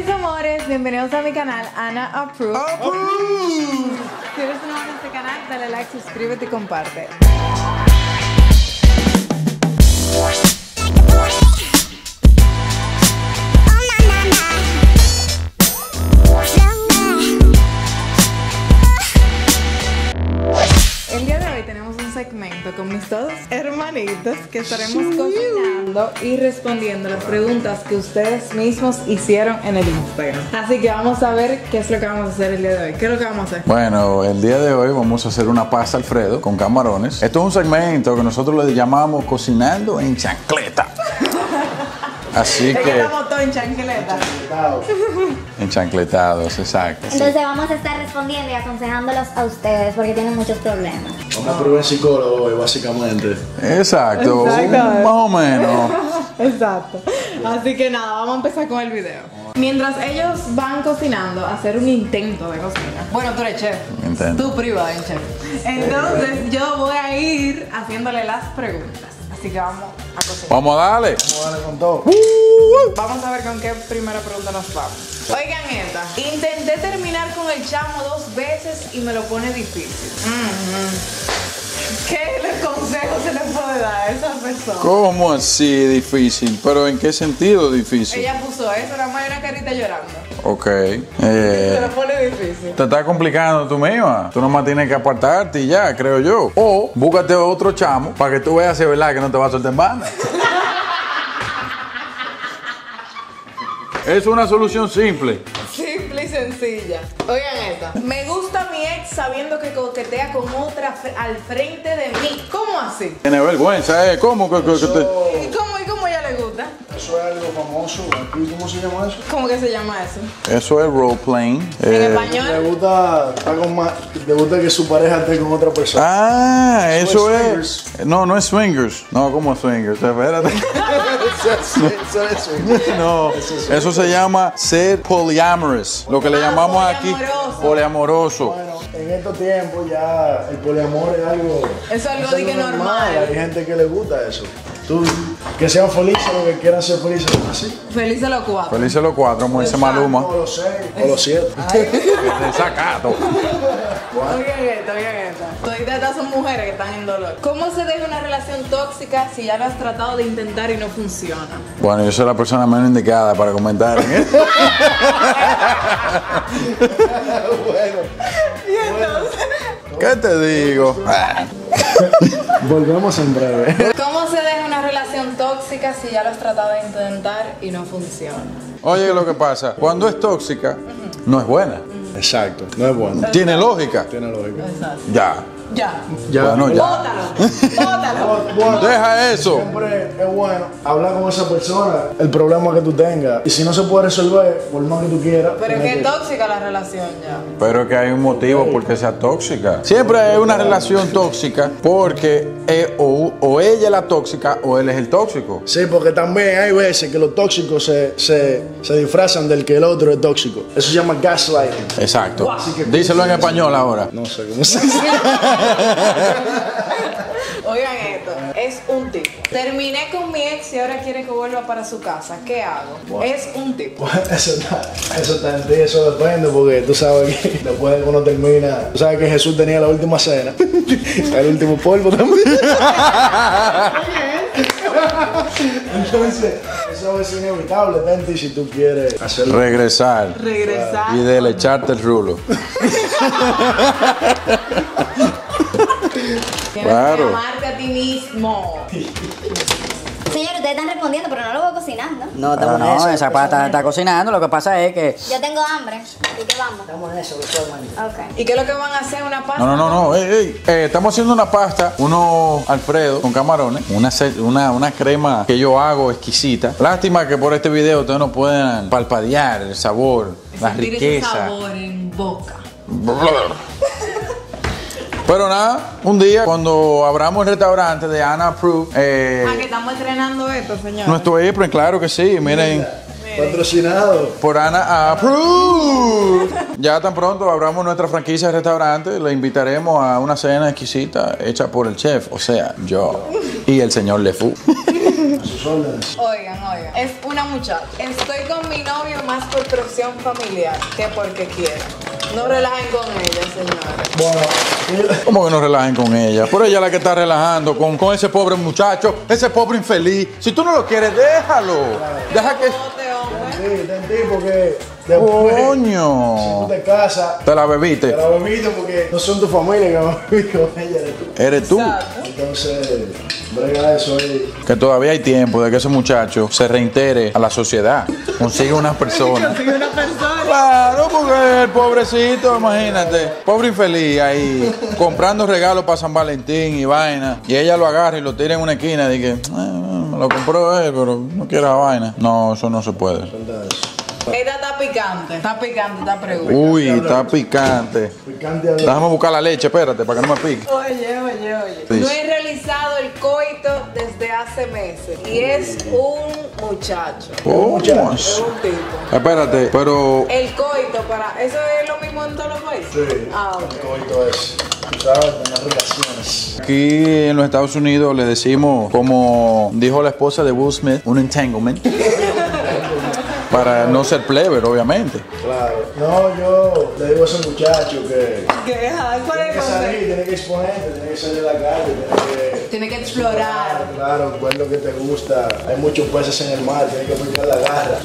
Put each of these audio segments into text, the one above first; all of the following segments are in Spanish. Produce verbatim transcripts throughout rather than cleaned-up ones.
mis amores, bienvenidos a mi canal Ana Approve. Approve. Si eres nuevo en este canal, dale like, suscríbete y comparte. El día de hoy tenemos un segmento con mis dos hermanitos que estaremos cocinando y respondiendo las preguntas que ustedes mismos hicieron en el Instagram. Así que vamos a ver qué es lo que vamos a hacer el día de hoy. ¿Qué es lo que vamos a hacer? Bueno, el día de hoy vamos a hacer una pasta Alfredo con camarones. Esto es un segmento que nosotros le llamamos cocinando en chancleta. Así Es que que... estamos todos en chancleta. Enchancletados, exacto. Sí. Entonces vamos a estar respondiendo y aconsejándolos a ustedes porque tienen muchos problemas. Vamos a probar el psicólogo hoy, básicamente. Exacto, Exacto. más o menos. Exacto. Así que nada, vamos a empezar con el video. Mientras ellos van cocinando, a hacer un intento de cocina. Bueno, tú eres chef. Intento. Tú privado en chef. Entonces yo voy a ir haciéndole las preguntas. Así que vamos a cocinar. Vamos a darle. Vamos a darle con todo. Vamos a ver con qué primera pregunta nos vamos. Oigan esta. Intenté terminar con el chamo dos veces y me lo pone difícil. Mm-hmm. ¿Qué le- consejo se le puede dar a esa persona? ¿Cómo así difícil? ¿Pero en qué sentido difícil? Ella puso eso, nada más hay una carita llorando. Ok. Se Eh, lo pone difícil. te estás complicando tú misma. Tú nomás tienes que apartarte y ya, creo yo. O búscate otro chamo para que tú veas si es verdad que no te va a soltar en banda. Es una solución simple. Simple y sencilla. Oigan esta. Me gusta mi ex sabiendo que coquetea con otra fr- al frente de mí. ¿Cómo así? Tiene vergüenza, ¿eh? ¿Cómo que, que- que te...? ¿Y cómo, y cómo ella le gusta? Eso es algo famoso. Aquí, ¿cómo se llama eso? ¿Cómo que se llama eso? Eso es role playing. En Eh, español. Le gusta, estar con más, le gusta que su pareja esté con otra persona. Ah, Eso eso es es. No, no es swingers. No, ¿cómo swingers? Espérate. Eso es eso. No, eso se llama ser polyamorous. Lo que le Ah, llamamos aquí poliamoroso. poliamoroso. Bueno, en estos tiempos ya el poliamor es algo. Eso es algo de que normal. Hay gente que le gusta eso. Tú, que sean felices, lo que quieran ser felices, así. Felices los cuatro. Felices los cuatro, como dice Maluma. O los seis, o los siete. Desacato. Oigan esto, oigan esto. Todas estas son mujeres que están en dolor. ¿Cómo se deja una relación tóxica si ya lo has tratado de intentar y no funciona? Bueno, yo soy la persona menos indicada para comentar en esto. Bueno, Y entonces, ¿Qué te digo? Ah, volvemos en breve. ¿cómo se deja una relación tóxica si ya lo has tratado de intentar y no funciona? Oye, lo que pasa, cuando es tóxica, no es buena. Exacto, no es bueno. Tiene lógica. Tiene lógica. Exacto. Ya. Ya. Ya. Bueno, ya. Bótalo. Bótalo. Bueno, Deja eso. siempre es bueno hablar con esa persona, el problema que tú tengas. Y si no se puede resolver, por más que tú quieras. Pero tienes que es que- tóxica la relación ya. Pero que hay un motivo por qué sea tóxica. Siempre hay una relación tóxica porque eh, o, o ella es la tóxica o él es el tóxico. Sí, porque también hay veces que los tóxicos se, se, se disfrazan del que el otro es tóxico. Eso se llama gaslighting. Exacto. Así que- Díselo en español ahora. No sé cómo se dice. Oigan esto, es un tipo. Terminé con mi ex y ahora quiere que vuelva para su casa. ¿Qué hago? Es un tipo. Eso está, eso está en ti, eso depende, porque tú sabes que después de que uno termina, tú sabes que Jesús tenía la última cena, el último polvo también. Entonces, eso es inevitable, está en ti si tú quieres hacerlo. Regresar Regresar. y delecharte el rulo. Tienes Claro. que amarte a ti mismo. Señor, ustedes están respondiendo, pero no lo voy cocinando. No, estamos No, en eso. no, esa pata está, está cocinando. Lo que pasa es que. Yo tengo hambre. ¿Y qué vamos? Estamos en eso, doctor, man. Ok. ¿Y qué es lo que van a hacer? ¿Una pasta? No, no, no, no. Ey, ey. Eh, estamos haciendo una pasta, uno Alfredo con camarones, una, ce- una, una crema que yo hago exquisita. Lástima que por este video ustedes no puedan palpadear el sabor, la Sentir ese riqueza. sabor en boca. Pero nada, un día cuando abramos el restaurante de Ana Approve, eh, Ah, que estamos estrenando esto, señor. nuestro apron, claro que sí, miren, Patrocinado. Por Ana Approved. Ya tan pronto abramos nuestra franquicia de restaurante. Le invitaremos a una cena exquisita hecha por el chef, o sea, yo y el señor LeFou. A sus órdenes. Oigan, oigan. Es una muchacha. Estoy con mi novio más por presión familiar que porque quiero. No relajen con ella, señores. Bueno, ¿Cómo que no relajen con ella? Por ella la que está relajando con, con ese pobre muchacho, ese pobre infeliz. Si tú no lo quieres, déjalo. Deja que... Bote, hombre. sí, ten ti porque después, si Coño. tú te casas, Te la te bebiste. la bebiste porque no son tu familia que van a vivir con ella, eres tú. Eres tú. Exacto. Entonces, brega eso ahí. Que todavía hay tiempo de que ese muchacho se reintegre a la sociedad. Consiga una persona. Consigue una persona. Claro, porque el pobrecito, imagínate, pobre infeliz ahí, comprando regalos para San Valentín y vaina, y ella lo agarra y lo tira en una esquina y dice, "Ah, me lo compró él, pero no quiere la vaina". No, eso no se puede. Verdad eso. Esta está picante. Está picante esta pregunta. Uy, está picante. Picante a Déjame buscar la leche, espérate, para que no me pique. Oye, oye, oye. Sí. No he realizado el coito desde hace meses. Y es un muchacho. ¿Cómo Es así? un tipo. Espérate, pero El coito para. ¿Eso es lo mismo en todos los países? Sí. Ah, ok. Coito es, tú sabes, tener relaciones. aquí en los Estados Unidos le decimos, como dijo la esposa de Will Smith, un entanglement. Para no ser pleber, obviamente. Claro. No, yo le digo a ese muchacho que ¿Qué? Ajá, ¿cuál tiene es que el salir, concepto? tiene que exponerte, tiene que salir a la calle, tiene que... Tiene que explorar. Claro, ver lo que te gusta. Hay muchos peces en el mar, tienes que picar la garra.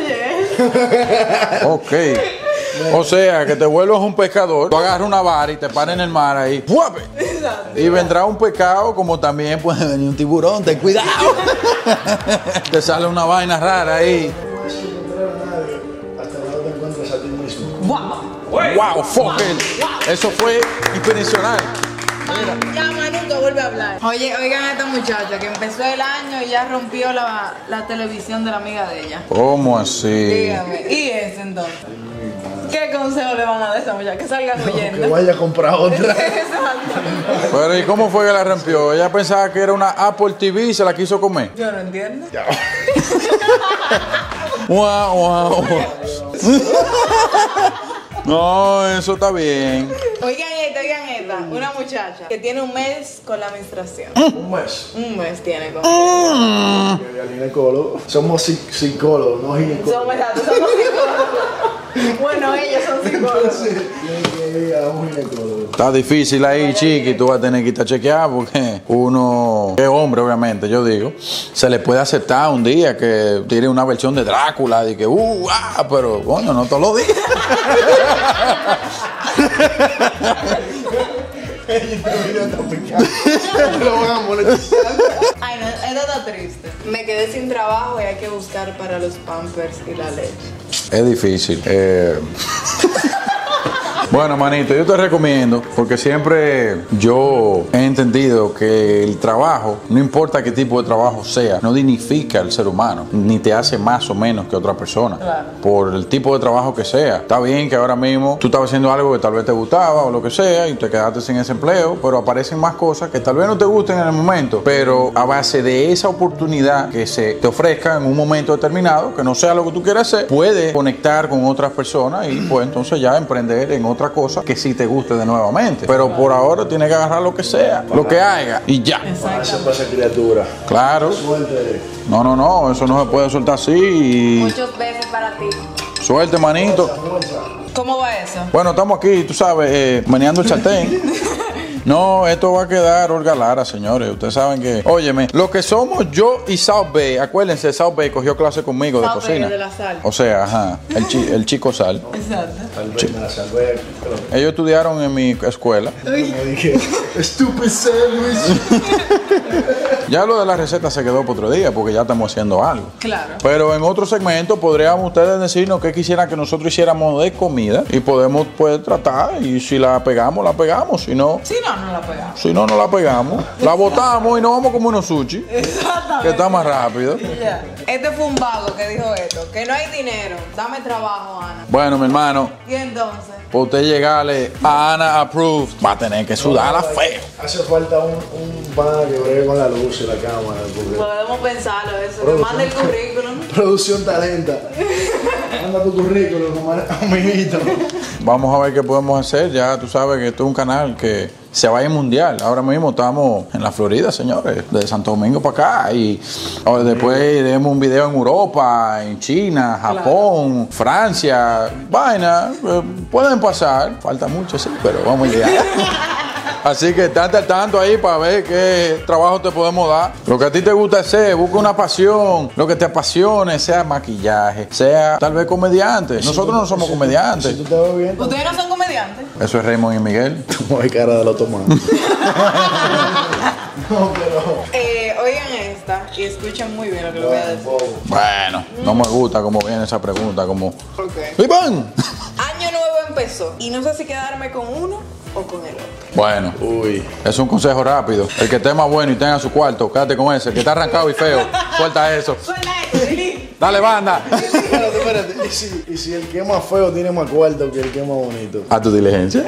Oye. Ok. O sea, que te vuelvas un pescador, tú agarras una vara y te paras en el mar ahí. ¡Fuape! Y vendrá un pescado, como también puede venir un tiburón, ten cuidado. Te sale una vaina rara ahí. No vas a encontrar a nadie hasta que no te encuentres a ti mismo. Wow. ¡Wow! ¡Fuck it! Eso fue inspiracional. Ya, Manito, vuelve a hablar. Oye, oigan a esta muchacha que empezó el año y ya rompió la, la televisión de la amiga de ella. ¿Cómo así? Dígame. ¿Y ese entonces? ¿Qué consejo le van a dar a esa muchacha? Que salgan Que huyendo. vaya a comprar otra. Exacto. Pero ¿y cómo fue que la rompió? Ella pensaba que era una Apple T V y se la quiso comer. Yo no entiendo. ¡Wow, wow! No, eso está bien. Oigan esta, oigan esta. Una muchacha que tiene un mes con la menstruación. Un mes. Un mes tiene con. Que al ginecólogo. Somos psi- psicólogos, no ginecólogos. Somos, exacto, somos psicólogos. Bueno, ellos son psicólogos. Sí, tiene que ir a un ginecólogo. Está difícil ahí, chiqui, tú vas a tener que estar chequeado porque uno, que es hombre obviamente, yo digo, se le puede aceptar un día que tiene una versión de Drácula, de que, uh, ah, pero, coño, no todos los días. Lo van a monetizar. Ay, no, esto está triste. Me quedé sin trabajo y hay que buscar para los pampers y la leche. Es difícil. Eh... Bueno, manito, yo te recomiendo, porque siempre yo he entendido que el trabajo, no importa qué tipo de trabajo sea, no dignifica al ser humano, ni te hace más o menos que otra persona, Claro. por el tipo de trabajo que sea. Está bien que ahora mismo tú estabas haciendo algo que tal vez te gustaba o lo que sea y te quedaste sin ese empleo, pero aparecen más cosas que tal vez no te gusten en el momento, pero a base de esa oportunidad que se te ofrezca en un momento determinado, que no sea lo que tú quieras hacer, puedes conectar con otras personas y pues entonces ya emprender en otra cosa que sí te guste de nuevamente. Pero por ahora tienes que agarrar lo que sea, lo que haya y ya. Ah, esa pasa criatura. Claro. Suerte. No, no, no, eso no se puede soltar así y Muchos besos para ti. suerte, manito. Fuerza. ¿Cómo va eso? Bueno, estamos aquí, tú sabes, eh, meneando el sartén. No, esto va a quedar Olga Lara, señores. Ustedes saben que, óyeme, lo que somos yo y South Bay, acuérdense, South Bay cogió clase conmigo de South Bay, cocina. de la sal. O sea, ajá, el, chi- el chico Sal. Exacto. Tal vez me la salvé. Pero Ellos estudiaron en mi escuela. me dije, stupid sandwich. Ya lo de la receta se quedó por otro día porque ya estamos haciendo algo. Claro. Pero en otro segmento podríamos ustedes decirnos qué quisieran que nosotros hiciéramos de comida y podemos pues tratar y si la pegamos, la pegamos, si no... Sí, no, no la pegamos. Si no, no la pegamos. La botamos y nos vamos como unos sushi. Exactamente. Que está más rápido. Ya. Este fue un vago que dijo esto, que no hay dinero. Dame trabajo, Ana. Bueno, mi hermano, Y entonces, para usted llegarle a Ana Approved, va a tener que sudarla feo. Hace falta un, un pana que bregue con la luz y la cámara. Porque podemos pensarlo eso. Que mande el currículum. producción talenta. Manda tu currículum, amiguito. Vamos a ver qué podemos hacer. Ya tú sabes que esto es un canal que se va a ir mundial. Ahora mismo estamos en la Florida, señores, de Santo Domingo para acá. Y ahora después iremos un video en Europa, en China, Japón, Francia. Vaina, eh, pueden pasar. Falta mucho, sí, pero vamos a llegar. Así que estate al tanto ahí para ver qué trabajo te podemos dar. Lo que a ti te gusta hacer, busca una pasión. Lo que te apasione, sea maquillaje, sea tal vez comediante. Nosotros no somos comediantes. Si tú te ves bien, ¿Ustedes no son comediantes? Eso es Raymond y Miguel. como hay cara de los tomates. No, pero. Eh, oigan esta y escuchen muy bien lo que les voy a decir. Bueno, no me gusta cómo viene esa pregunta, como... Ok. ¡Iván! Año nuevo empezó y no sé si quedarme con uno o con el otro. Bueno, Uy. es un consejo rápido. El que esté más bueno y tenga su cuarto, quédate con ese. El que está arrancado y feo, suelta eso. Suelta esto, Lili. Dale, banda. Espérate, espérate. ¿Y si, y si el que es más feo tiene más cuarto que el que es más bonito? A tu diligencia.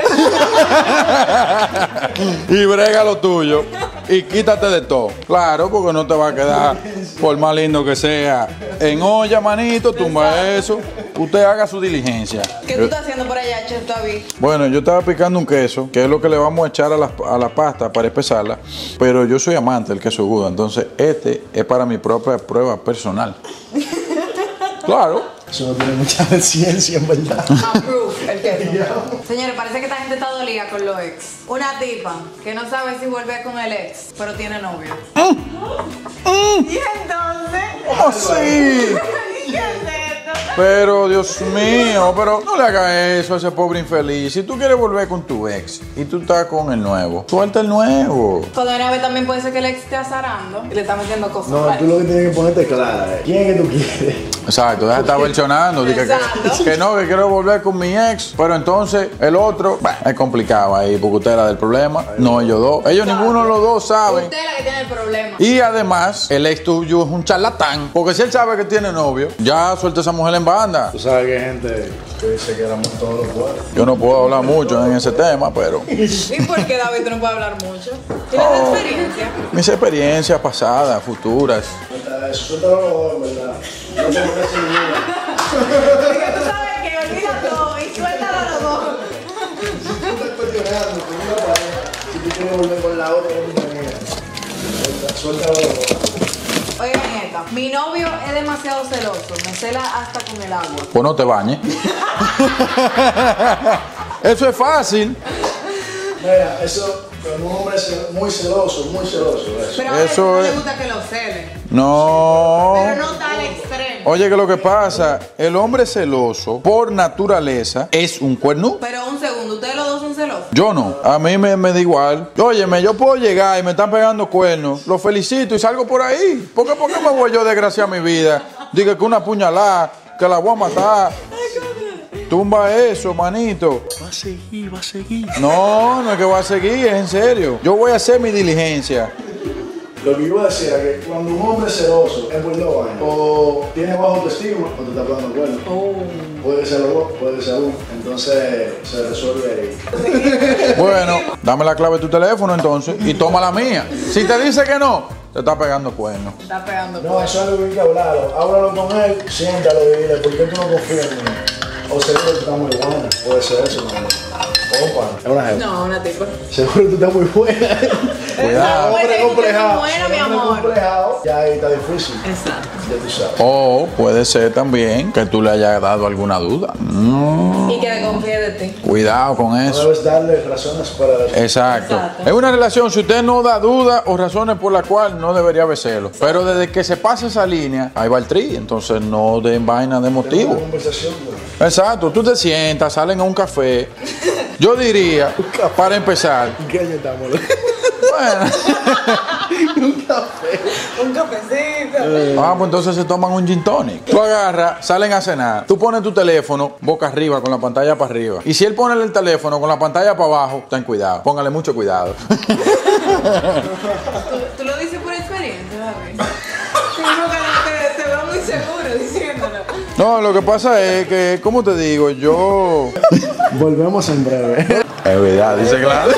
Y brega lo tuyo. Y quítate de todo. Claro, porque no te va a quedar, por más lindo que sea, en olla, manito, tumba eso. Usted haga su diligencia. ¿Qué tú estás haciendo por allá, Chef David? Bueno, yo estaba picando un queso, que es lo que le vamos a echar a la, a la pasta para espesarla, pero yo soy amante del queso Gouda, entonces este es para mi propia prueba personal. Claro. Eso no tiene mucha ciencia, en verdad. Approve el queso. Señores, parece que esta gente está dolida con los ex. Una tipa que no sabe si volver con el ex, pero tiene novio. ¿Y entonces? ¿Cómo así? ¿Y qué es esto? Pero, Dios mío, pero no le hagas eso a ese pobre infeliz. Si tú quieres volver con tu ex y tú estás con el nuevo, suelta el nuevo. Cuando una vez también puede ser que el ex esté azarando y le está metiendo cosas. No, raras. tú lo que tienes que ponerte clara es quién es que tú quieres. Exacto, deja de estar versionando. Dice que, Exacto. que no, que quiero volver con mi ex, pero entonces el otro, bah, es complicado ahí, porque usted era del problema, no ellos dos. Ellos ninguno de los dos saben. Usted es la que tiene el problema. Y además, el ex tuyo es un charlatán, porque si él sabe que tiene novio, ya suelta a esa mujer en banda. Tú sabes que hay gente que dice que éramos todos los cuatro. Yo no puedo hablar mucho en ese tema, pero ¿Y por qué David no puede hablar mucho? ¿Tienes Oh. experiencia? mis experiencias pasadas, futuras. Suelta eso, suéltalo los dos, en verdad. No te metas en ninguna. Porque tú sabes que olvida todo y suéltalo a los dos. Si tú estás cuestionando con una pareja, si tú quieres volver con la otra, no te metas. Suelta- Suéltalo los dos. Oigan esta, mi novio es demasiado celoso, me cela hasta con el agua. Pues no te bañes. Eso es fácil. Mira, eso, con un hombre cel- muy celoso, muy celoso. Eso. Pero a veces Eso no le es- gusta que lo celen, No. pero no tal extremo. Oye, que lo que pasa, el hombre celoso, por naturaleza, es un cuerno. Pero un segundo, ¿ustedes los dos son celosos? Yo no, a mí me, me da igual. Óyeme, yo puedo llegar y me están pegando cuernos, los felicito y salgo por ahí. ¿Por qué, por qué me voy yo a desgraciar mi vida? Diga que una puñalada, que la voy a matar. Tumba eso, manito. Va a seguir, va a seguir. No, no es que voy a seguir, es en serio. Yo voy a hacer mi diligencia. Lo que iba a decir era que cuando un hombre es celoso es por dos vainas. O tiene bajo autoestima o te está pegando cuernos. Puede ser los dos, puede ser uno. Entonces se resuelve ahí. Bueno, dame la clave de tu teléfono entonces y toma la mía. Si te dice que no, te está pegando cuernos. Está pegando. No, eso es algo que hay que hablarlo. Háblalo con él, siéntalo y dile, ¿por qué tú no confías en mí? O seguro tú estás muy buena. Puede ser eso, ¿no? Opa, es una jefa. No, una tipa. Seguro tú estás muy buena. Cuidado. Puede ser Hombre que complejado. tú estés muy buena, Si mi el hombre amor. complejado, ya ahí está difícil. Exacto. Ya tú sabes. O puede ser también que tú le hayas dado alguna duda. Mm, Y que desconfíe de ti. cuidado con No eso. debes darle razones para eso. Exacto. Exacto. Es una relación, si usted no da duda o razones por las cuales no debería haber celos. Pero desde que se pasa esa línea, ahí va el tri. Entonces no den vaina de Una motivo. conversación, ¿no? Exacto. Tú te sientas, salen a un café. Yo diría, para empezar, ¿Qué año estamos? bueno, Un café. Un cafecito. Ah, pues entonces se toman un gin tonic. Tú agarras, salen a cenar. Tú pones tu teléfono boca arriba con la pantalla para arriba. Y si él pone el teléfono con la pantalla para abajo, ten cuidado. Póngale mucho cuidado. ¿Tú, tú lo dices por experiencia, David? Sí, porque te, te veo muy seguro diciéndolo. No, lo que pasa es que, ¿cómo te digo? Yo... Volvemos en breve. Es verdad, dice claro.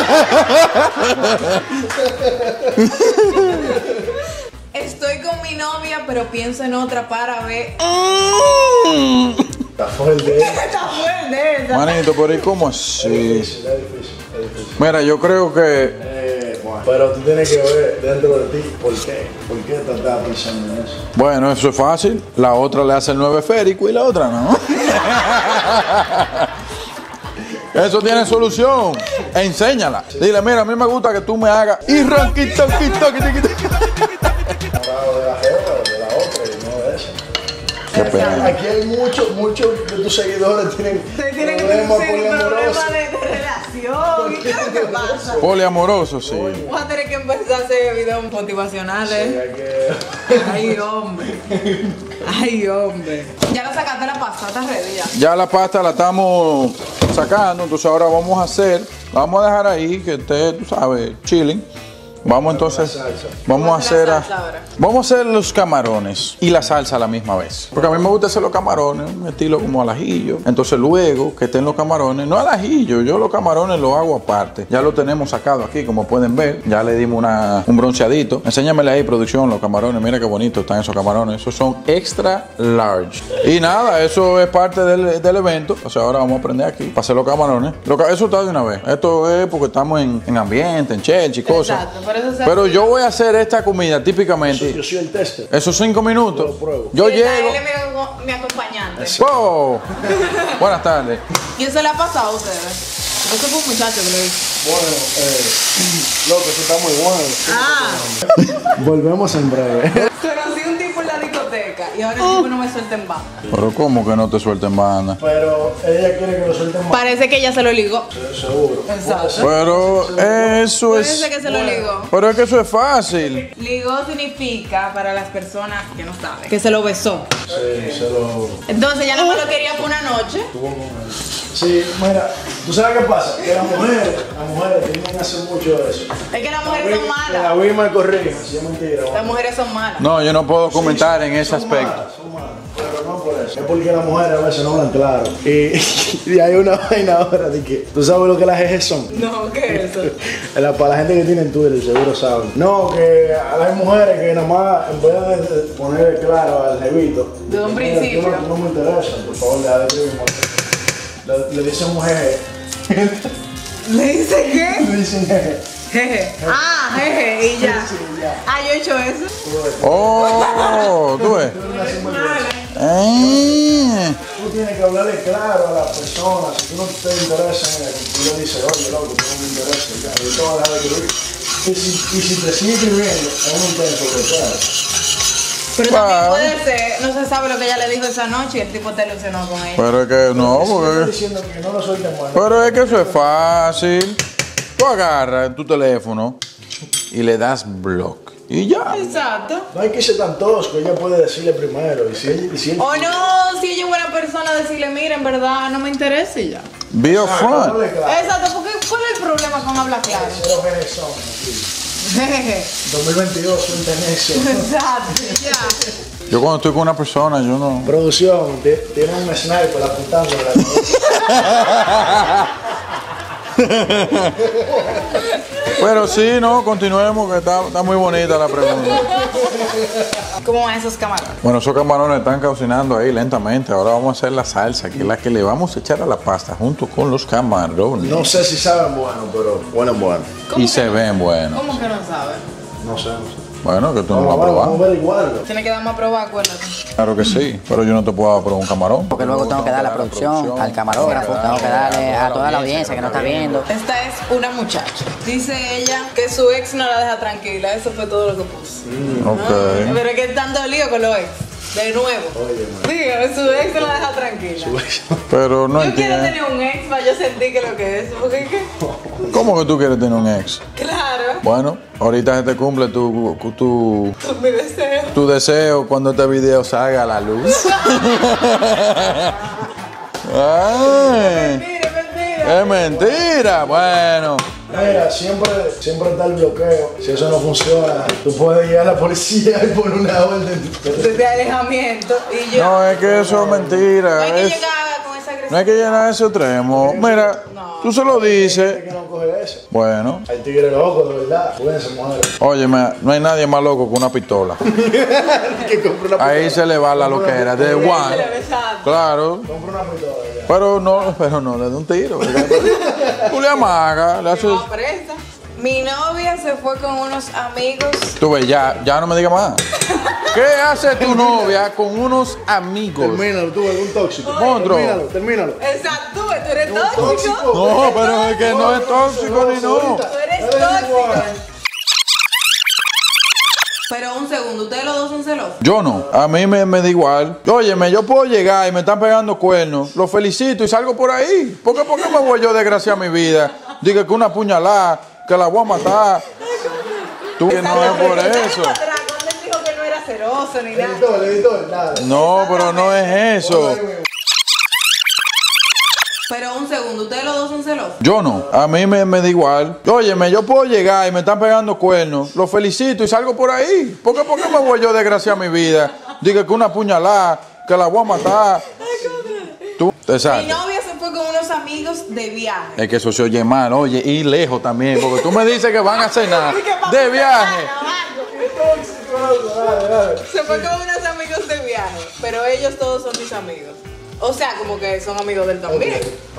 Estoy con mi novia, pero pienso en otra para ver. Está fuerte. Está fuerte esa. Manito, pero ¿y cómo así? Es difícil, es difícil, es difícil. Mira, yo creo que... Eh, bueno, pero tú tienes que ver dentro de ti por qué. ¿Por qué te estás pensando en eso? Bueno, eso es fácil. La otra le hace el nueve esférico y la otra no. Eso tiene solución. Enséñala. Dile, mira, a mí me gusta que tú me hagas y ranquito, quito, quito, quito. Hablado de la jeva, de la otra y no de esa. Qué pena. Aquí hay muchos, muchos de tus seguidores tienen Ustedes tienen que problemas tener poliamorosos. problemas de, de relación. ¿Y qué es lo que pasa? Poliamoroso, sí. Voy a tener que empezar a hacer videos motivacionales. Hay que- Ay, hombre. Ay, hombre. Ya lo sacaste la pasta, estás ready ya. Ya la pasta la estamos sacando, entonces ahora vamos a hacer, la vamos a dejar ahí, que esté, tú sabes, chilling. Vamos entonces, vamos a hacer, a- vamos a hacer los camarones y la salsa a la misma vez. Porque a mí me gusta hacer los camarones, un estilo como al ajillo. Entonces luego que estén los camarones, no al ajillo, yo los camarones los hago aparte. Ya lo tenemos sacado aquí, como pueden ver. Ya le dimos una, un bronceadito. Enséñamele ahí, producción, los camarones. Mira qué bonitos están esos camarones. Esos son extra large. Y nada, eso es parte del, del evento. O sea, ahora vamos a aprender aquí para hacer los camarones. Lo que- eso está de una vez. Esto es porque estamos en, en ambiente, en church y cosas. Exacto, por eso se Pero yo voy a hacer esta comida típicamente. Yo soy el tester. Esos cinco minutos. Yo lo pruebo. Yo Sí, está, llego. Él es mi, mi acompañante. ¡Wow! Buenas tardes. ¿Y eso le ha pasado a ustedes? Eso fue un muchacho que lo hizo. Bueno, eh, loco, eso está muy bueno. Ah, Volvemos en breve. conocí un tipo en la discoteca y ahora el tipo no me suelta en banda. Pero ¿cómo que no te suelten banda? Pero ella quiere que lo suelten más. Parece que ella se lo ligó. Seguro. Exacto. Pero eso Parece es. que se lo ligó. Pero es que eso es fácil. Ligó significa, para las personas que no saben, que se lo besó. Sí, se lo... Entonces ya no me lo quería por una noche. Sí, mira, ¿tú sabes qué pasa? Que las mujeres, las mujeres tienen que hacer mucho de eso. Es que las mujeres son La malas. Wilma corrige, si es mentira. Las mujeres son malas. No, yo no puedo comentar en ese Son aspecto. malas, son malas, pero no por eso. Es porque las mujeres a veces no hablan claro. Y, y hay una vaina ahora de que, ¿tú sabes lo que las jejes son? No, ¿qué es eso? La- para la gente que tiene Twitter, seguro saben. No, que hay mujeres que nada más, en vez de poner claro al jevito, De un mira, principio. tú No, tú no me interesa, por favor, deja de escribirme. Le, le dicen mujer. ¿Le dice qué? Le dicen jeje. Jeje. Ah, jeje, y ya. Sí, ya. Ah, yo he hecho eso. Oh, tú ves. Eh. Tú tienes que hablarle claro a las personas. Si tú no te interesa, mira, tú le dices, oye, loco, tú no me interesa, ya, yo te voy a dejar de escribir. Y si, y si te sigue escribiendo, es un intento de claro. Pero también Claro. puede ser, no se sabe lo que ella le dijo esa noche y el tipo te ilusionó con ella. Pero es que no, Estoy porque. diciendo que no lo suelten más. Pero es que eso es fácil. Tú agarras tu teléfono y le das block. Y ya. Exacto. No hay que ser tan tosco, ella puede decirle primero. Y si, ella, y si él, O no, si ella es buena persona, decirle, mira, en verdad no me interesa y ya. Be upfront. hable claro. Exacto, porque ¿cuál es el problema con hablar claro? Cero genes son aquí. Jejeje. dos mil veintidós, suelten eso. Exacto, ya. Yo cuando estoy con una persona, yo no. Producción, ti- tiene un sniper apuntándole a la cabeza. Pero sí, no, continuemos, que está, está muy bonita la pregunta. ¿Cómo van esos camarones? Bueno, esos camarones están cocinando ahí lentamente. Ahora vamos a hacer la salsa, que es la que le vamos a echar a la pasta junto con los camarones. No sé si saben bueno, pero bueno, bueno. Y se ven buenos. ¿Cómo que no sabes? No sé, no sé. Bueno, que tú no lo Vamos, has vamos, probado. vamos a averiguarlo. Tiene que darme a probar, acuérdate. Claro que sí, pero yo no te puedo probar un camarón. Porque luego tengo que dar a la producción, al camarógrafo, tengo que darle a toda la audiencia que no está viendo. Esta es una muchacha. Dice ella que su ex no la deja tranquila. Eso fue todo lo que puso. Ok. Pero es que están dolidos con los ex. De nuevo. Oye, man. Dígame, su ex no la deja tranquila. Pero no Yo quiero entiendo. tener un ex para yo sentir que lo que es. Porque ¿qué? ¿Cómo que tú quieres tener un ex? Claro. Bueno, ahorita se te cumple tu, tu, Mi deseo. tu deseo cuando este video salga a la luz. Ay, Mentira, mentira. es mentira. Bueno. Mira, siempre, siempre está el bloqueo. Si eso no funciona, tú puedes ir a la policía y poner una orden. De alejamiento. Y yo. No, es que eso es No mentira. hay que Es- llegar con esa agresión. no hay que llenar ese extremo. Mira, tú se lo Hay dices. gente que no coge eso. Bueno, Hay tigres locos, de verdad. Cuídense, mujeres. óyeme, no hay nadie más loco que una pistola. Que compre una Ahí pistola. se le va la loquera. De one. Claro. Compre una pistola ya. Pero no, pero no le da un tiro. Tú le amagas, le haces. No, presta. Mi novia se fue con unos amigos. Tú ves, ya, ya no me digas más. ¿Qué hace tu novia con unos amigos? Termínalo, tú, algún tóxico. Monstruo. Termínalo, termínalo. Exacto, tú, tú eres Un tóxico. tóxico. No, pero es que no es tóxico ni no. Tú eres tóxico. Pero un segundo, ¿ustedes los dos son celosos? Yo no, a mí me, me da igual. Óyeme, yo puedo llegar y me están pegando cuernos. Los felicito y salgo por ahí. ¿Por qué, por qué me voy yo a desgraciar mi vida? Diga que una puñalada, que la voy a matar. Tú que no es por eso. Cuando él dijo que no era celoso ni nada. Editor, editor, nada. No, pero no es eso. Pero un segundo, ¿ustedes los dos son celosos? Yo no, a mí me, me da igual. Óyeme, yo puedo llegar y me están pegando cuernos. Los felicito y salgo por ahí. ¿Por qué, por qué me voy yo a desgraciar mi vida? Diga que una puñalada, que la voy a matar. Tú, Mi exacto. novia se fue con unos amigos de viaje. Es que eso se oye mal, oye, y lejos también, porque tú me dices que van a cenar de viaje. Se fue con unos amigos de viaje, pero ellos todos son mis amigos. O sea, como que son amigos del también.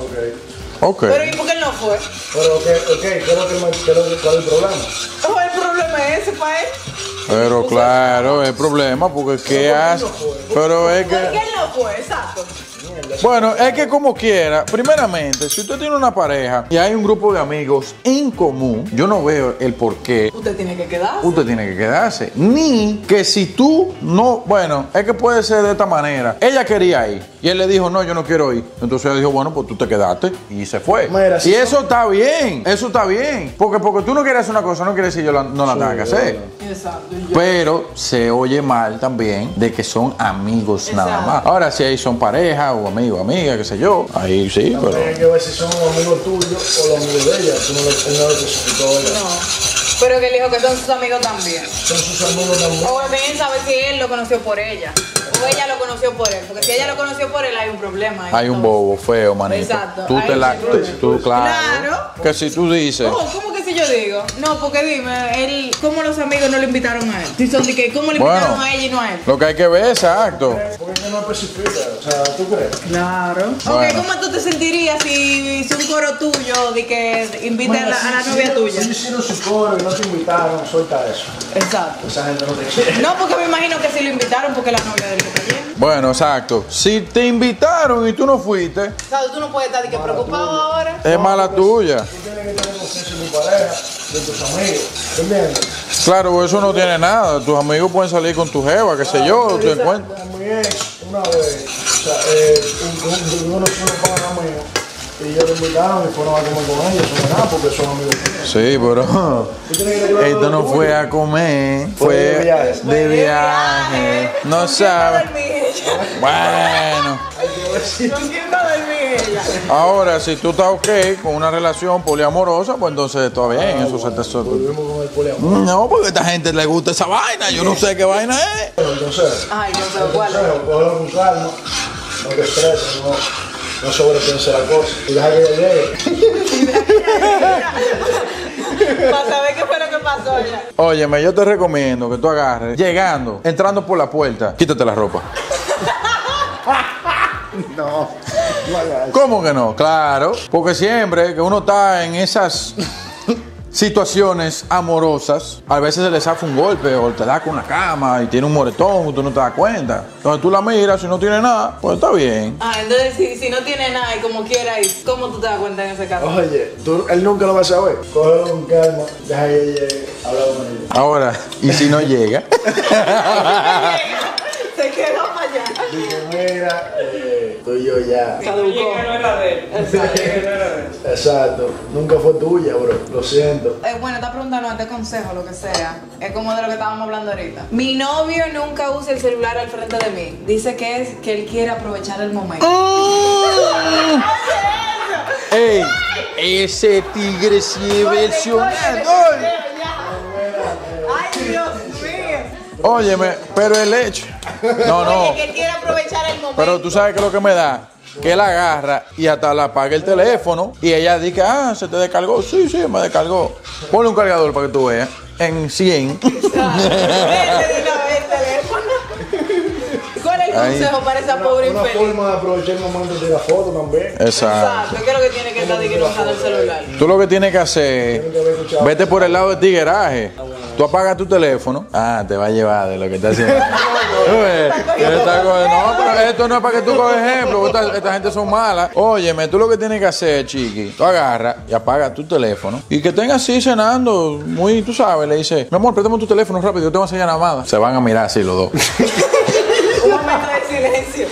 Ok. Ok. Pero ¿y por qué él no fue? Pero, ok, ok, ¿qué es lo que me- qué es lo que- ¿cuál es el problema? ¿Cuál es el problema ese para él? Pero claro, es problema, porque ¿qué hace? Pero es ¿Por qué que, él no fue? Exacto. bueno, es que como quiera, primeramente, si usted tiene una pareja y hay un grupo de amigos en común, yo no veo el por qué Usted tiene que quedar. usted tiene que quedarse. Ni que si tú no, bueno, es que puede ser de esta manera. Ella quería ir y él le dijo, no, yo no quiero ir. Entonces ella dijo, bueno, pues tú te quedaste y se fue. Mira, si y son- eso está bien, eso está bien. Porque porque tú no quieres hacer una cosa, no quiere decir que yo la- no la tenga que hacer. Exacto. y yo- Pero se oye mal también de que son amigos nada Exacto. más. Ahora, si ahí son pareja o amigo, amiga, qué sé yo, ahí sí, También hay pero. que ver si son los amigos tuyos o los amigos de ella. Tú no lo, él no lo especificó, ¿verdad? No. Pero que él dijo que son sus amigos también. Son sus amigos también. O bien saber si él lo conoció por ella. O ella lo conoció por él. Porque si ella lo conoció por él, hay un problema. ahí, Hay un entonces. bobo feo, manito. Exacto, Tú ahí te la. sí hay problema. Tú, claro. Claro. Que si tú dices. Oh, ¿cómo que si yo digo? No, porque dime, él, ¿cómo los amigos no le invitaron a él? Si son de que, ¿cómo le invitaron Bueno. a ella y no a él? Lo que hay que ver, exacto. Porque que no especifica. O sea, ¿tú crees? Claro. Bueno. Ok, ¿cómo tú te sentirías si, si un coro tuyo de que invite a la, a la si, novia si, tuya? Si hicieron su coro y no te invitaron, suelta eso. Exacto. Esa gente no te quiere. No, porque me imagino que si lo invitaron porque la novia del que está lleno. Bueno, exacto. Si te invitaron y tú no fuiste, O sea, tú no puedes estar de que preocupado ahora. es mala tuya. Tú tienes que tener confianza en tu pareja, de tus amigos. ¿Entiendes? Claro, eso no tiene nada. Tus amigos pueden salir con tu jeva, qué sé yo, tú encuentras. Muy bien, una vez, o sea, eh, un- un- uno uno para amigos y ellos te invitaron y fueron a comer con ellos, eso no es nada porque son amigos tuyos. Sí, pero Tú tienes que tener esto no lo fue tuyo. a comer, Fue fue de viaje. de viaje. No ¿Con quién va a sabes. dormir ella? Bueno, ¿Con quién va a dormir ella? ahora si tú estás ok con una relación poliamorosa, pues entonces todo bien, eso se te suelta. Volvemos con el poliamor. No, porque a esta gente le gusta esa vaina, yo no sé qué vaina es. Entonces, Ay, yo sé el cuál es. consejo, cógelo con calma, no te estreses, no, no sobrepienses la cosa. Y deja que ella llegue. Para saber qué fue lo que pasó ya. Óyeme, yo te recomiendo que tú agarres, llegando, entrando por la puerta, quítate la ropa. No, no hagas eso. ¿Cómo que no? Claro, porque siempre que uno está en esas situaciones amorosas, a veces se le zafa un golpe o te da con la cama y tiene un moretón y tú no te das cuenta. Entonces tú la miras, si no tiene nada, pues está bien. Ah, entonces si, si no tiene nada y como quiera ir, ¿cómo tú te das cuenta en ese caso? Oye, tú, él nunca lo va a saber. Cógelo con calma, deja que ella llegue, habla con ella. Ahora, ¿y si no llega? Se quedó para allá. Dije, mira, eh, tú y yo ya. Caducó. no era de él. Exacto. Exacto. Nunca fue tuya, bro. Lo siento. Eh, bueno, esta pregunta no es de consejo, lo que sea. Es como de lo que estábamos hablando ahorita. Mi novio nunca usa el celular al frente de mí. Dice que es que él quiere aprovechar el momento. ¡Ey! Ese tigre sí es versionado. Ay, Dios mío. Óyeme, pero el hecho. No, no. Oye, que él quiere aprovechar el momento. Pero tú sabes que lo que me da. Que él agarra y hasta le apaga el teléfono. Y ella dice, ah, se te descargó. Sí, sí, me descargó. Ponle un cargador para que tú veas. En cien. ¿Cuál es el consejo para esa pobre Una infeliz? forma de aprovechar el momento de tirar fotos también. Exacto. Exacto. ¿Qué es lo que tiene que estar usando el celular? Tú lo que tienes que hacer, vete por el lado del tigueraje. Tú apagas tu teléfono. Ah, te va a llevar de lo que está haciendo. Oye, él está co- no, pero esto no es para que tú coges ejemplo. Esta, esta gente son malas. Óyeme, tú lo que tienes que hacer, chiqui, tú agarras y apagas tu teléfono. Y que tengas así cenando, muy, tú sabes, le dice, mi amor, préstame tu teléfono rápido, yo te voy a enseñar nada más. Se van a mirar así los dos. Un momento de silencio.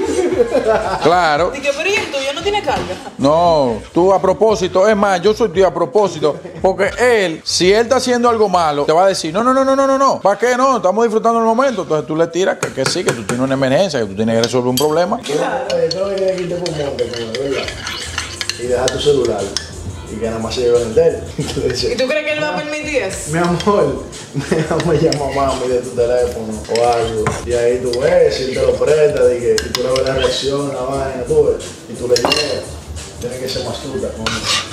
Claro. Dije, pero ¿y el tuyo no tiene carga? No, tú a propósito, es más, yo soy tío a propósito, porque él, si él está haciendo algo malo, te va a decir, no, no, no, no, no, no, no, ¿para qué no? Estamos disfrutando el momento. Entonces tú le tiras que, que sí, que tú tienes una emergencia, que tú tienes que resolver un problema. Oye, tú lo que tienes que irte por un monte, como, ¿verdad? Y dejar tu celular. Y que nada más se lleva el de él. Entonces, ¿Y tú crees que él va a permitir eso? mi amor, me llama mami de tu teléfono o algo. Y ahí tú ves, si él te lo presta, y, que, y tú le ves la reacción, la vaina, tú ves, y tú le llegas. Tienes que ser más astuta, ¿no?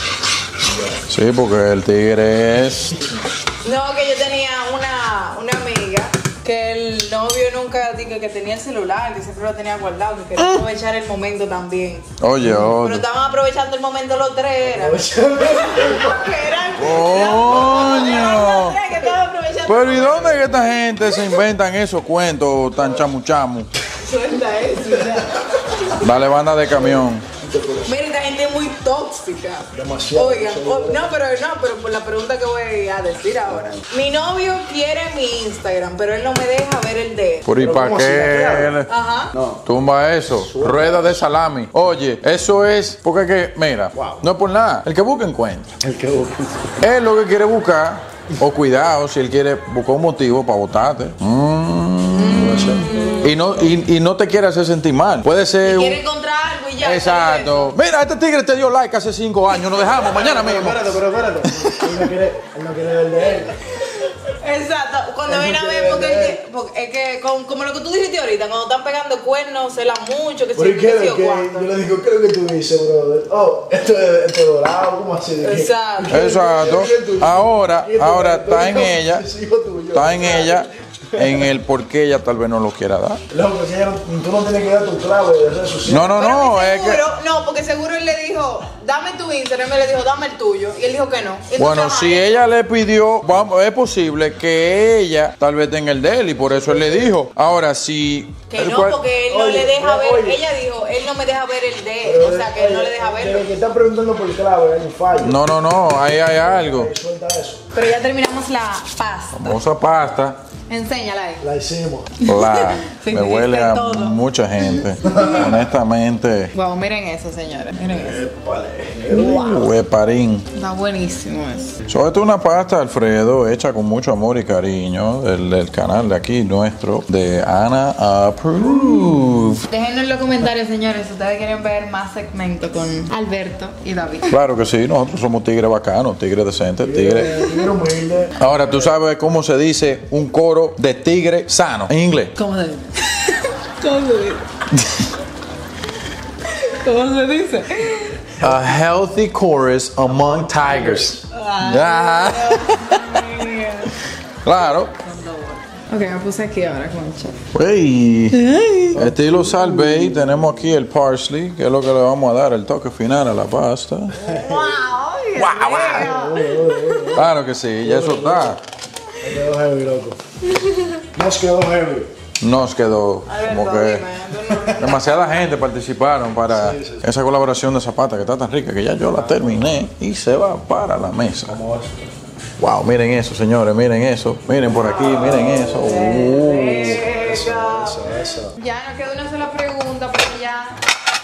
Sí, porque el tigre es... No, que yo tenía una, una amiga que el novio nunca dijo que tenía el celular, que siempre lo tenía guardado, que quería aprovechar el momento también. Oye, Pero oye. estaban aprovechando el momento los tres, era. Que eran- Coño. eran los tres que estaban aprovechando. Pero ¿y dónde es que esta gente se inventan esos cuentos tan chamuchamu? Suelta eso, ya. Dale banda de camión. Mira, esta gente es muy tóxica. Demasiado. Oigan, o- no, pero no, pero por la pregunta que voy a decir ahora. Mi novio quiere mi Instagram, pero él no me deja ver el de él. Por ¿y Pero para ¿cómo así? qué? Ajá. Tumba eso, rueda de salami. Oye, eso es porque es que, mira, no es por nada. El que busca encuentra. El que busca. Él lo que quiere buscar, o cuidado, si él quiere buscar un motivo para votarte. Mm. Y, no, y, y no te quiere hacer sentir mal. Puede ser. Quiere un- encontrar algo y ya. Exacto. Mira, este tigre te dio like hace cinco años. Nos dejamos mañana Pero mismo. espérate, pero espérate. Él no quiere, él no quiere el de él. Exacto. Cuando Eso viene a ver, quiere porque, ver. es que, porque es que con- como lo que tú dijiste ahorita, cuando están pegando cuernos, se la mucho, que ¿Por si qué? que si ¿Qué? o cuánto. Yo le digo, ¿qué es lo que tú dices, brother? Oh, esto es, esto es dorado, ¿cómo así? ¿De qué? Exacto. ¿Qué- Exacto. qué- qué es tuyo? Ahora, ¿Y esto ahora es está en tuyo? ella. Es hijo tuyo. Está en ella. En el por qué ella tal vez no lo quiera dar. Loco, si ella no- tú no tienes que dar tu clave de redes sociales. No, no, Pero no. que Es que. seguro, no, porque seguro él le dijo, dame tu Instagram, y él le dijo, dame el tuyo. Y él dijo que no. Entonces, Bueno, ajá, si él- ella le pidió, vamos, es posible que ella tal vez tenga el de él y por eso él le dijo. Ahora, si. Que el no, cual- porque él no Oye, le deja oye. ver, ella dijo, él no me deja ver el de él, Pero, o sea, que él no oye, le deja verlo. desde que está preguntando por clave, hay un fallo. No, no, no, ahí hay algo. Eh, Suelta eso. Pero ya terminamos la pasta. Famosa pasta. Enséñala ahí. La hicimos. La, Sí, me sí, huele está a todo. mucha gente. Honestamente. Wow, miren eso, señores. Miren eso. Hueparín. Está buenísimo eso. So, esto es una pasta, Alfredo, hecha con mucho amor y cariño del, del canal de aquí nuestro, de Ana Approve. Déjenos en los comentarios, señores, si ustedes quieren ver más segmentos con Alberto y David. Claro que sí, nosotros somos tigres bacanos, tigres decentes, tigres. Eh, Tigre humilde. Ahora, ¿tú sabes cómo se dice un coro de tigre sano en inglés? ¿Cómo se dice? ¿Cómo se dice? ¿Cómo se dice? A healthy chorus among tigers. Ah. Claro. Ok, me puse aquí ahora, concha. Hey. Estilo salve, tenemos aquí el parsley, que es lo que le vamos a dar el toque final a la pasta. Claro que sí, ya eso está. Nos quedó heavy, loco. Nos quedó heavy. Nos quedó como que dime, tú no- demasiada gente participaron para Sí, sí, sí. esa colaboración de Zapata que está tan rica que ya yo la terminé y se va para la mesa. Wow, miren eso, señores, miren eso, miren por aquí, miren eso. Uh. Eso, eso. Ya nos queda una sola pregunta, porque ya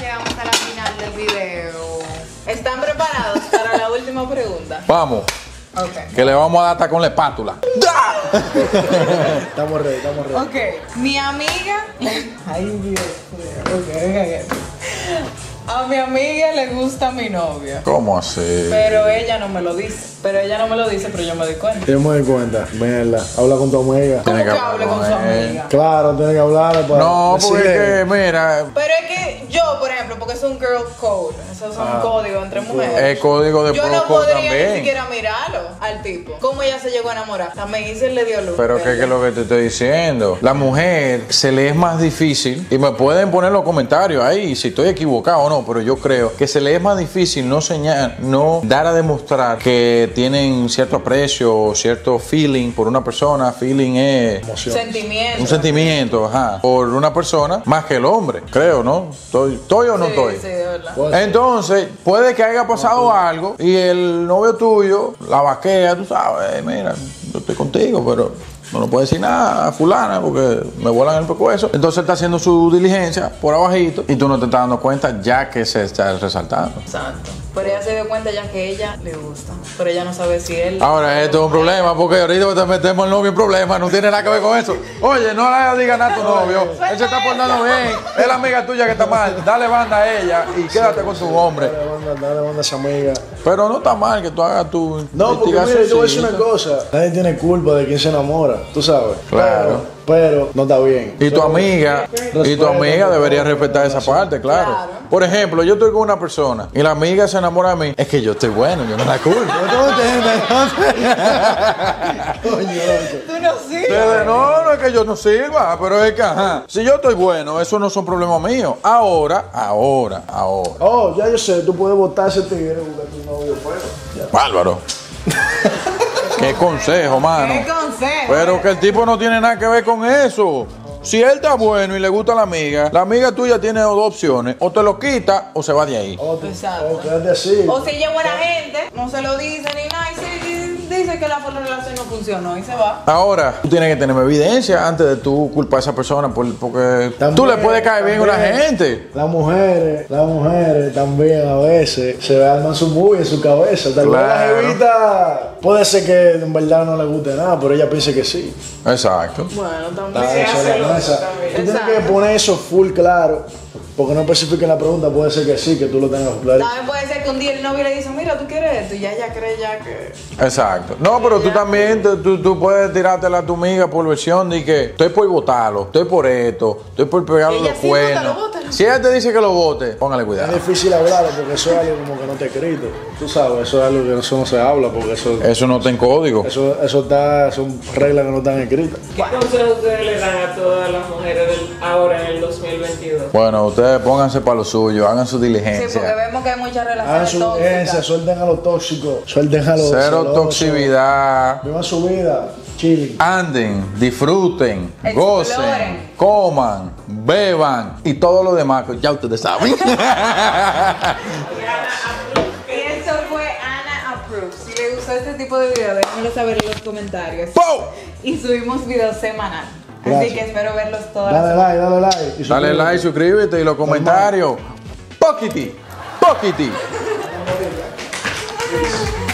¿Están preparados para la última pregunta? Vamos. Ok. Que le vamos a dar hasta con la espátula. Estamos ready, estamos ready. Ok. Mi amiga. Ay, Dios mío. Ok, ok, ok. A mi amiga le gusta mi novia. ¿Cómo así? Pero ella no me lo dice. Pero ella no me lo dice, pero yo me doy cuenta. Yo me doy cuenta, mierda. Habla con tu amiga. ¿Cómo Tiene que que hable hablar con su con él. amiga? Claro, tiene que hablar para No, porque es decirle. que, mira, Pero es que yo, por ejemplo, porque es un girl code, eso es un Ah, código entre mujeres. el código de Yo no Procol podría ni también. siquiera mirarlo al tipo. ¿Cómo ella se llegó a enamorar? También hice le dio luz. Pero que que es lo que te estoy diciendo. La mujer se le es más difícil, y me pueden poner los comentarios ahí si estoy equivocado o no, pero yo creo que se le es más difícil no señalar, no dar a demostrar que tienen cierto aprecio, cierto feeling por una persona. Feeling es Emoción. Sentimiento. un sentimiento, ajá, por una persona más que el hombre, creo, ¿no? ¿Estoy, estoy o no Sí, estoy? sí, de verdad. Puede ser. Entonces, puede que haya pasado algo y el novio tuyo la vaquea, tú sabes, "Eh, mira, yo estoy contigo, pero no le puedo decir nada a fulana porque me vuelan el pescuezo". Entonces él está haciendo su diligencia por abajito y tú no te estás dando cuenta ya que se está resaltando. Exacto. Pero ella se dio cuenta ya que ella le gusta. Pero ella no sabe si él. Ahora, esto es un problema porque ahorita te metemos el novio en problemas, no tiene nada que ver con eso. Oye, no le digas nada a tu novio, él se está portando bien, es la amiga tuya que está mal, dale banda a ella y quédate con tu hombre. Dale banda, dale banda a esa amiga. Pero no está mal que tú hagas tu No, porque mira, yo te voy a decir una investigacioncita. cosa. Nadie tiene culpa de quien se enamora, tú sabes. Claro. Pero, pero no está bien. Y tu amiga, y tu Respeto, amiga debería respeto, respetar esa relación. parte, claro. Claro. Por ejemplo, yo estoy con una persona y la amiga se enamora de mí, es que yo estoy bueno, yo no la culpo. Coño, Tú no sirves. Ustedes, no, no es que yo no sirva, pero es que, ajá, si yo estoy bueno, eso no son problemas míos. Ahora, ahora, ahora. oh, ya yo sé, tú puedes votar ese tigre y buscar tu novio fuera. Ya. Bárbaro. Qué consejo, mano. ¿Qué consejo? Pero que el tipo no tiene nada que ver con eso. Si él está bueno y le gusta a la amiga, la amiga tuya tiene dos opciones. O te lo quita o se va de ahí. O, tú- Exacto. o quédate así. O si ella es buena gente, no se lo dice ni nada. Y si dice que la relación no funcionó y se va. Ahora, tú tienes que tener evidencia antes de tú culpar a esa persona por- porque También, tú le puedes caer bien a una también, gente. Las mujeres, las mujeres también a veces se arman su movie en su cabeza. Tal vez la Claro. jevita puede ser que en verdad no le guste nada, pero ella piensa que sí. Exacto. Bueno, también. Está eso en la mesa. Tú tienes Exacto. que poner eso full claro, porque no especifica en la pregunta, puede ser que sí, que tú lo tengas claro. También puede ser que un día el novio le dice, mira, tú quieres esto, y ya ella cree ya que... Exacto. No, pero tú también, tú, tú- tú puedes tirártela a tu amiga por versión de que estoy por botarlo, estoy por esto, estoy por pegarle Ella los sí, cuernos. bótalo, bótalo. Si ella te dice que lo bote, póngale Es cuidado. difícil hablarlo porque eso es algo como que no te escrito. Tú sabes, eso es algo que eso no se habla porque eso, Eso no está en código. eso, eso está, son reglas que no están escritas. ¿Qué consejo ustedes le dan a todas las mujeres del, ahora en el dos mil veintidós? Bueno, ustedes pónganse para lo suyo, hagan su Sí, porque diligencia. vemos que hay muchas Hagan relaciones su diligencia, tóxicas. suelten a los tóxicos, suelten a los Cero celosos. toxicidad. Vivan su vida, chilling. Anden, disfruten, Exploren. gocen, coman, beban y todo lo demás que ya ustedes saben. Y eso fue Ana Approves. Si les gustó este tipo de video, déjenmelo saber en los comentarios. ¡Pum! Y subimos videos semanal. Así Gracias. que espero verlos todas Dale las like, dale like. y Dale suscríbete. like, suscríbete y los comentarios. Poquiti, poquiti.